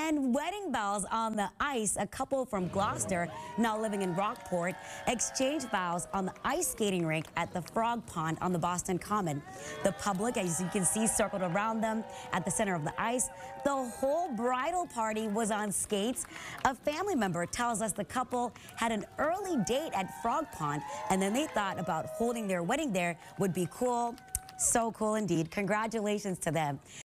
And wedding bells on the ice. A couple from Gloucester, now living in Rockport, exchanged vows on the ice skating rink at the Frog Pond on the Boston Common. The public, as you can see, circled around them at the center of the ice. The whole bridal party was on skates. A family member tells us the couple had an early date at Frog Pond, and then they thought about holding their wedding there would be cool. So cool indeed. Congratulations to them.